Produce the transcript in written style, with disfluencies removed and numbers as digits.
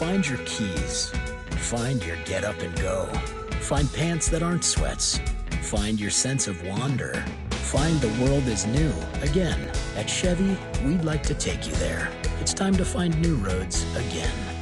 Find your keys. Find your get up and go. Find pants that aren't sweats. Find your sense of wonder. Find the world is new. Again, at Chevy, we'd like to take you there. It's time to find new roads again.